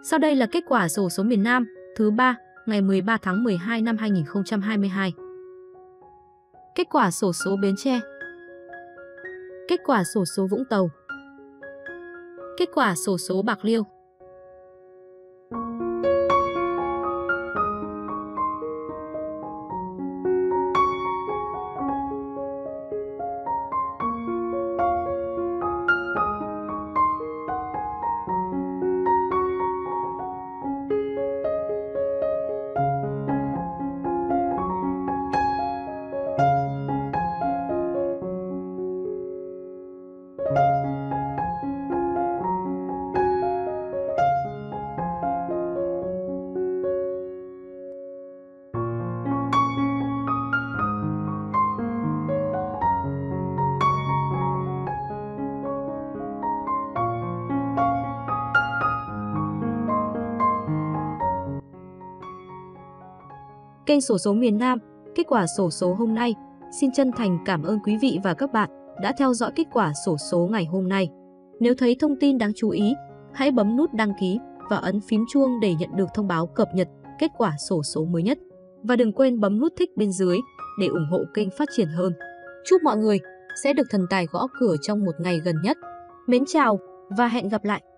Sau đây là kết quả xổ số miền Nam thứ 3 ngày 13 tháng 12 năm 2022. Kết quả xổ số Bến Tre. Kết quả xổ số Vũng Tàu. Kết quả xổ số Bạc Liêu. Kênh xổ số miền Nam, kết quả xổ số hôm nay. Xin chân thành cảm ơn quý vị và các bạn đã theo dõi kết quả xổ số ngày hôm nay. Nếu thấy thông tin đáng chú ý, hãy bấm nút đăng ký và ấn phím chuông để nhận được thông báo cập nhật kết quả xổ số mới nhất. Và đừng quên bấm nút thích bên dưới để ủng hộ kênh phát triển hơn. Chúc mọi người sẽ được thần tài gõ cửa trong một ngày gần nhất. Mến chào và hẹn gặp lại!